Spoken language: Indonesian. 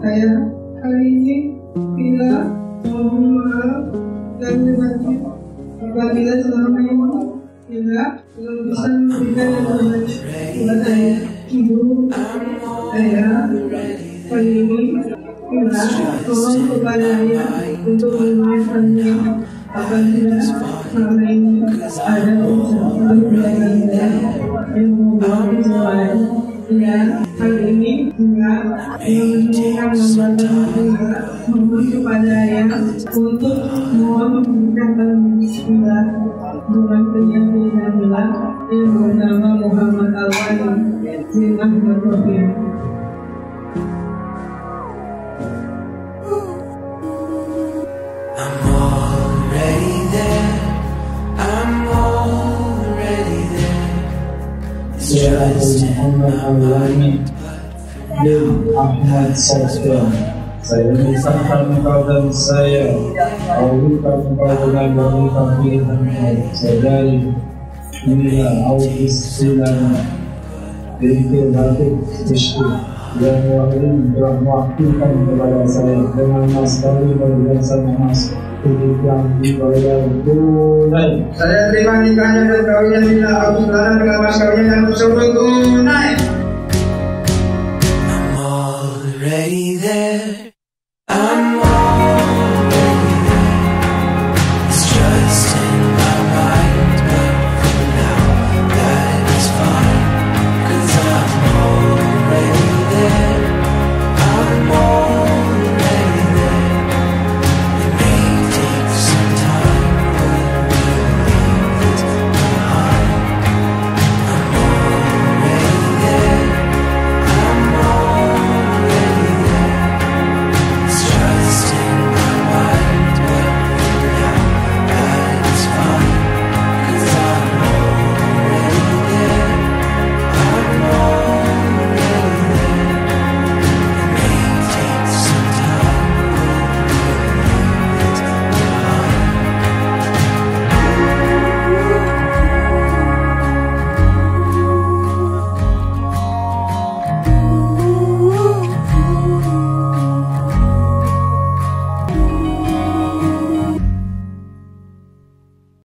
saya hari ini bila mohon maaf dan berbagi apabila selama ini tidak bisa memberikan yang terbaik buat saya, ibu, saya hari ini bila tolong kepada saya untuk memaafkannya apabila selama ini ada usaha menjaga saya yang membuat kesalahan. Dan hal ini juga menunjukkan lembaga mohon kepada ayah untuk mohon memberikan bismillah bulan ke-19 yang bernama Muhammad Al-Wali bin Ahmad Rafiq. Saya Muhammad Al-Wali bin Ahmad Rafiq. Saya memisahkan engkau dan saya, awalkan engkau dengan wanita pilihanmu, saudari Mila Al-Islam binti Batik Ishku yang wahid telah mewakilkan kepada saya dengan mas kawin berhiasan emas yang dibayar tunai. Saya terima nikahnya dan kawinnya Mila Al-Islam dengan mas kawinnya yang tersebut tunai.